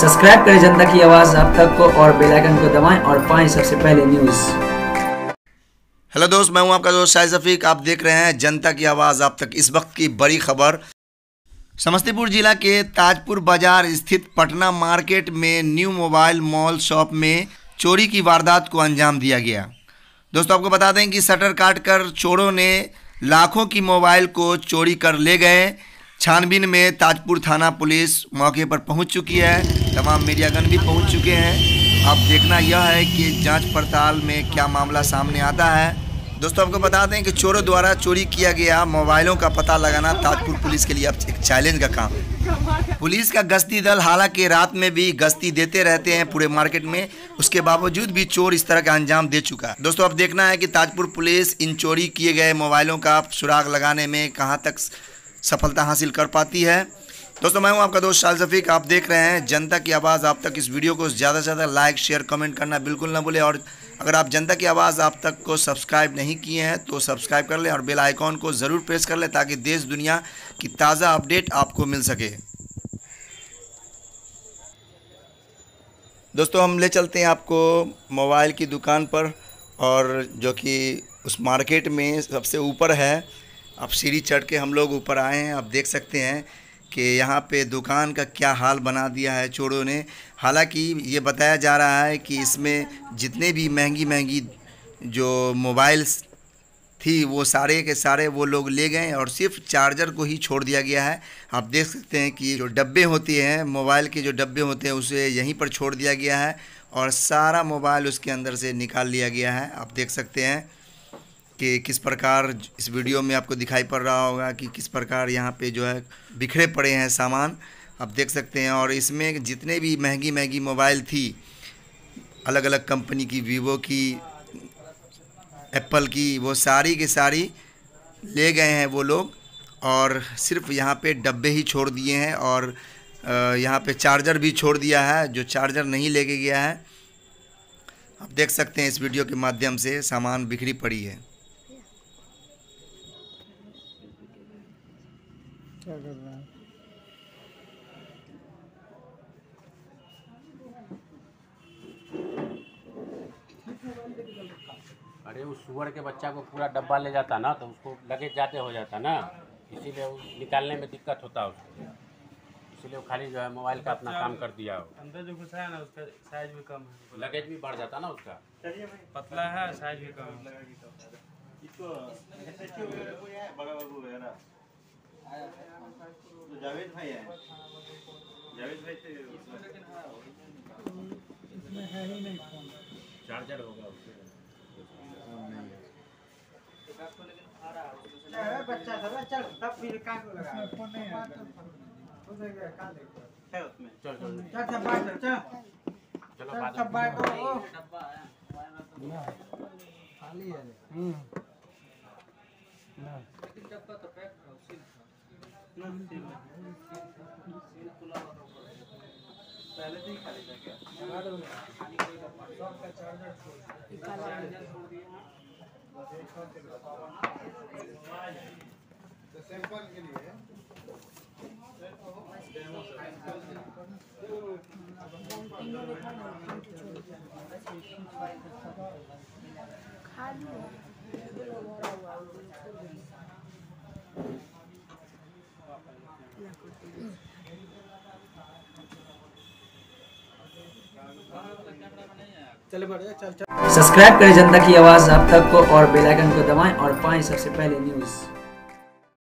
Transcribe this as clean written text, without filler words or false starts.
Subscribe करें जनता की आवाज़ आप तक को और बेल आइकन को दबाएं और पाएं सबसे पहले न्यूज़। हेलो दोस्त, मैं हूं आपका दोस्त शाहिद शफीक। आप देख रहे हैं जनता की आवाज़ आप तक। इस वक्त की बड़ी खबर, समस्तीपुर जिला के ताजपुर बाजार स्थित पटना मार्केट में न्यू मोबाइल मॉल शॉप में चोरी की वारदात को अंजाम दिया गया। दोस्तों, आपको बता दें कि शटर काटकर चोरों ने लाखों की मोबाइल को चोरी कर ले गए। छानबीन में ताजपुर थाना पुलिस मौके पर पहुंच चुकी है, तमाम मीडियागण भी पहुंच चुके हैं। अब देखना यह है कि जांच पड़ताल में क्या मामला सामने आता है। दोस्तों, आपको बता दें कि चोरों द्वारा चोरी किया गया मोबाइलों का पता लगाना ताजपुर पुलिस के लिए अब एक चैलेंज का काम है। पुलिस का गश्ती दल हालांकि रात में भी गश्ती देते रहते हैं पूरे मार्केट में, उसके बावजूद भी चोर इस तरह का अंजाम दे चुका है। दोस्तों, अब देखना है कि ताजपुर पुलिस इन चोरी किए गए मोबाइलों का सुराग लगाने में कहाँ तक सफलता हासिल कर पाती है। दोस्तों, मैं हूं आपका दोस्त शाहिद शफीक। आप देख रहे हैं जनता की आवाज़ आप तक। इस वीडियो को ज़्यादा से ज़्यादा लाइक शेयर कमेंट करना बिल्कुल ना भूलें, और अगर आप जनता की आवाज़ आप तक को सब्सक्राइब नहीं किए हैं तो सब्सक्राइब कर लें और बेल आइकॉन को ज़रूर प्रेस कर लें ताकि देश दुनिया की ताज़ा अपडेट आपको मिल सके। दोस्तों, हम ले चलते हैं आपको मोबाइल की दुकान पर, और जो कि उस मार्केट में सबसे ऊपर है। अब सीढ़ी चढ़ के हम लोग ऊपर आए हैं। आप देख सकते हैं कि यहाँ पे दुकान का क्या हाल बना दिया है चोरों ने। हालांकि ये बताया जा रहा है कि इसमें जितने भी महंगी जो मोबाइल्स थी वो सारे के सारे वो लोग ले गए और सिर्फ चार्जर को ही छोड़ दिया गया है। आप देख सकते हैं कि जो डब्बे होते हैं, मोबाइल के जो डब्बे होते हैं, उसे यहीं पर छोड़ दिया गया है और सारा मोबाइल उसके अंदर से निकाल लिया गया है। आप देख सकते हैं कि किस प्रकार इस वीडियो में आपको दिखाई पड़ रहा होगा कि किस प्रकार यहाँ पे जो है बिखरे पड़े हैं सामान। आप देख सकते हैं, और इसमें जितने भी महंगी मोबाइल थी, अलग अलग कंपनी की, वीवो की, एप्पल की, वो सारी की सारी ले गए हैं वो लोग, और सिर्फ यहाँ पे डब्बे ही छोड़ दिए हैं और यहाँ पे चार्जर भी छोड़ दिया है। जो चार्जर नहीं लेके गया है, आप देख सकते हैं इस वीडियो के माध्यम से सामान बिखरी पड़ी है। क्या कर रहा है? अरे उस सुअर के बच्चा को पूरा डब्बा ले जाता ना तो उसको लगेज ज़्यादा हो जाता ना, इसीलिए वो निकालने में दिक्कत होता उसको, इसीलिए वो खाली जो है मोबाइल का अपना काम कर दिया। अंदर जो घुसा है ना उसका साइज भी कम है, लगेज भी बढ़ जाता ना उसका, पतला है, साइज भी कम है। जावेद भाई है, जावेद भाई से इसमें है ही नहीं फोन, चार्जर होगा उससे। बच्चा था चल तब फिर कान को लगा फोन नहीं है, हो जाएगा कान देखो है उसमें। चल चल चल सब बात चल चलो सब बात करो। खाली है ना डब्बा तो पैक करो ना पहले से ही खाली था क्या? लगा दो खाली कोई डब्बा सब का चार्जर छोड़ दिया तो सैंपल के लिए चले बढ़िया चल। सब्सक्राइब करें जनता की आवाज़ आप तक को और बेल आइकन को दबाएं और पाएं सबसे पहले न्यूज़।